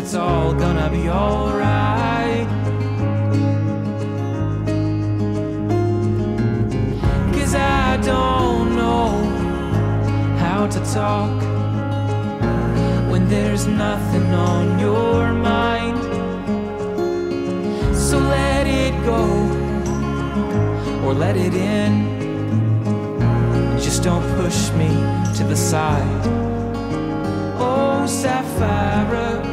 it's all gonna be alright. 'Cause I don't know how to talk when there's nothing on your mind. So let it go or let it in. Just don't push me to the side. Oh, Sapphire,